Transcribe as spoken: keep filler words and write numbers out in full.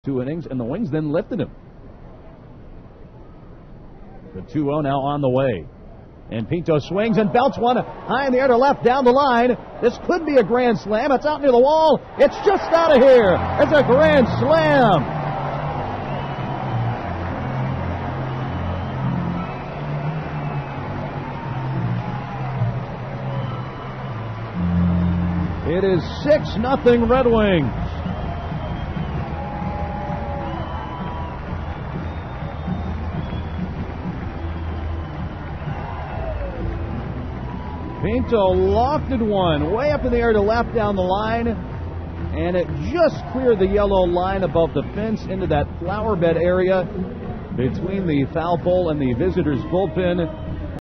Two innings, and the Wings then lifted him. The two oh now on the way. And Pinto swings and belts one high in the air to left down the line. This could be a grand slam. It's out near the wall. It's just out of here. It's a grand slam. It is six nothing Red Wings. Pinto lofted one way up in the air to left down the line, and it just cleared the yellow line above the fence into that flower bed area between the foul pole and the visitors' bullpen.